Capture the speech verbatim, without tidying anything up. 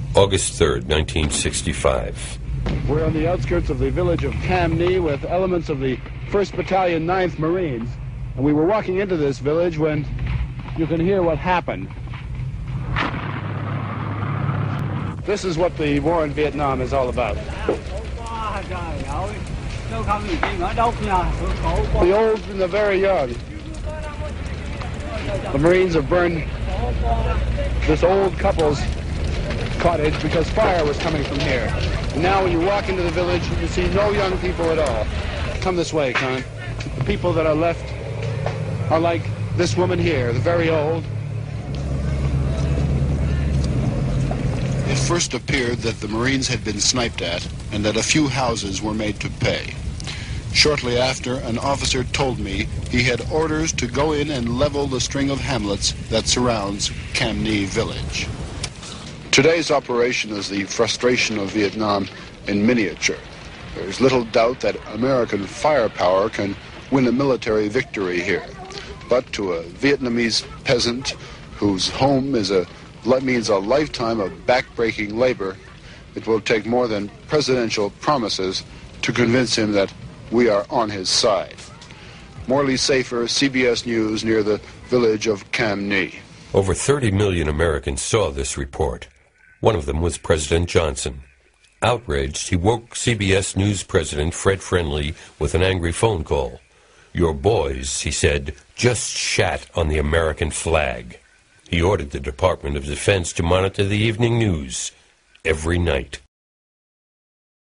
August third, nineteen sixty-five. We're on the outskirts of the village of Camney with elements of the first Battalion, ninth Marines. And we were walking into this village when you can hear what happened. This is what the war in Vietnam is all about. The old and the very young. The Marines have burned this old couple's cottage because fire was coming from here. And now when you walk into the village, you see no young people at all. Come this way, Con. The people that are left are like this woman here, the very old. It first appeared that the Marines had been sniped at and that a few houses were made to pay. Shortly after, an officer told me he had orders to go in and level the string of hamlets that surrounds Camney village. Today's operation is the frustration of Vietnam in miniature. There's little doubt that American firepower can win a military victory here. But to a Vietnamese peasant whose home is a means a lifetime of back-breaking labor, it will take more than presidential promises to convince him that we are on his side. Morley Safer, C B S News, near the village of Camney. Over thirty million Americans saw this report. One of them was President Johnson. Outraged, he woke C B S News President Fred Friendly with an angry phone call. "Your boys," he said, "just shat on the American flag." He ordered the Department of Defense to monitor the evening news every night.